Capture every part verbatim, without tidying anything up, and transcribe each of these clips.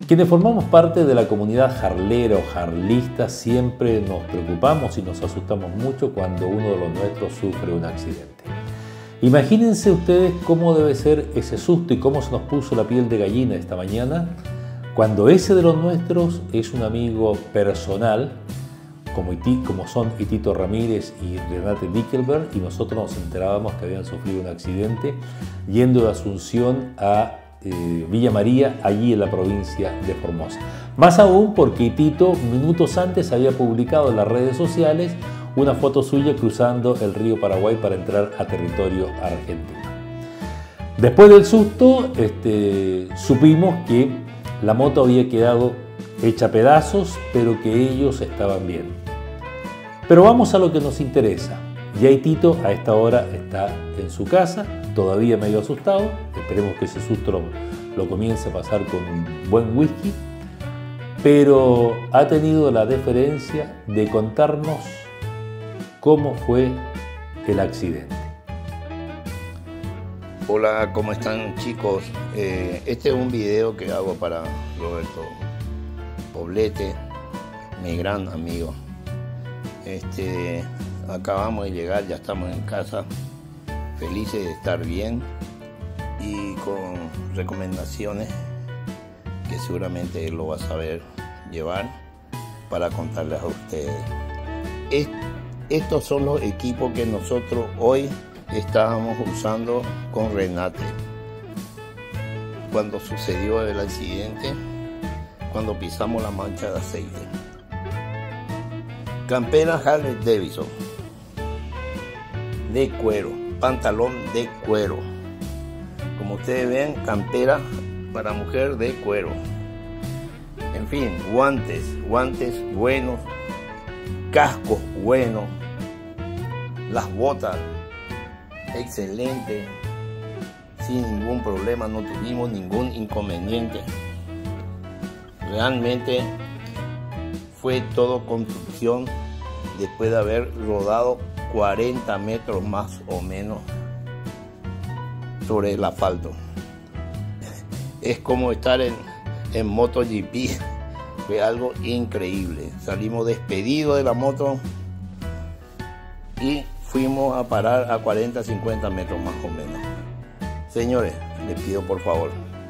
Quienes formamos parte de la comunidad harlera o harlista siempre nos preocupamos y nos asustamos mucho cuando uno de los nuestros sufre un accidente. Imagínense ustedes cómo debe ser ese susto y cómo se nos puso la piel de gallina esta mañana cuando ese de los nuestros es un amigo personal como, Iti, como son Itito Ramírez y Renate Dickelberg, y nosotros nos enterábamos que habían sufrido un accidente yendo de Asunción a Eh, Villa María, allí en la provincia de Formosa. Más aún porque Itito minutos antes había publicado en las redes sociales una foto suya cruzando el río Paraguay para entrar a territorio argentino. Después del susto, este, supimos que la moto había quedado hecha pedazos, pero que ellos estaban bien. Pero vamos a lo que nos interesa. Ya Itito a esta hora está en su casa, todavía medio asustado. Esperemos que ese susto lo, lo comience a pasar con un buen whisky, pero ha tenido la deferencia de contarnos cómo fue el accidente. Hola, ¿cómo están, chicos? Eh, este es un video que hago para Roberto Poblete, mi gran amigo. Este, acabamos de llegar, ya estamos en casa, felices de estar bien y con recomendaciones que seguramente él lo va a saber llevar para contarles a ustedes. Es, estos son los equipos que nosotros hoy estábamos usando con Renate cuando sucedió el accidente, cuando pisamos la mancha de aceite. Campera Harley Davidson de cuero, pantalón de cuero, como ustedes ven, campera para mujer de cuero, en fin, guantes, guantes buenos, cascos buenos, las botas excelente, sin ningún problema, no tuvimos ningún inconveniente. Realmente fue todo construcción después de haber rodado cuarenta metros más o menos sobre el asfalto. Es como estar en, en MotoGP, fue algo increíble. Salimos despedidos de la moto y fuimos a parar a cuarenta, cincuenta metros más o menos. Señores, les pido por favor,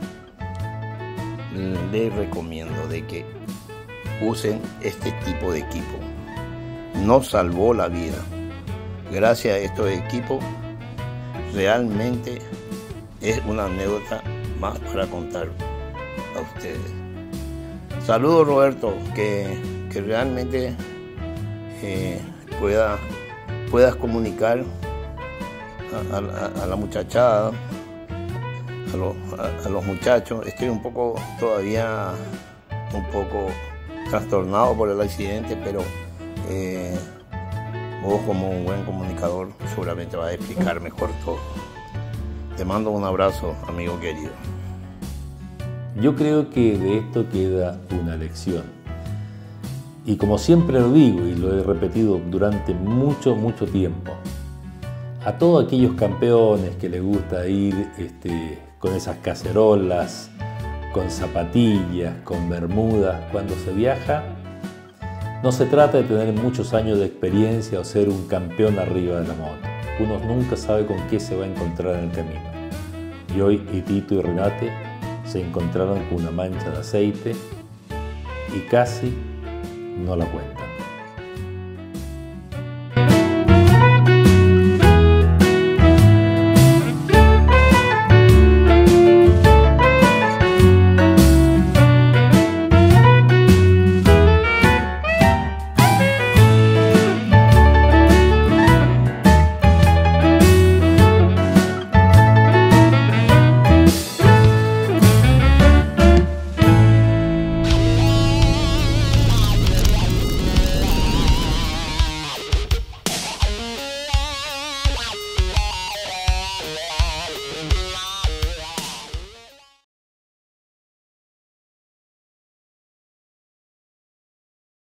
les recomiendo de que usen este tipo de equipo. Nos salvó la vida. Gracias a estos equipos, realmente es una anécdota más para contar a ustedes. Saludos, Roberto, que, que realmente eh, pueda puedas comunicar a, a, a la muchachada, a, lo, a, a los muchachos. Estoy un poco todavía un poco trastornado por el accidente, pero eh, vos como un buen comunicador seguramente vas a explicar mejor todo. Te mando un abrazo, amigo querido. Yo creo que de esto queda una lección. Y como siempre lo digo y lo he repetido durante mucho, mucho tiempo, a todos aquellos campeones que les gusta ir este, con esas cacerolas, con zapatillas, con bermudas, cuando se viaja, no se trata de tener muchos años de experiencia o ser un campeón arriba de la moto. Uno nunca sabe con qué se va a encontrar en el camino. Y hoy Itito y Renate se encontraron con una mancha de aceite y casi no la cuenta.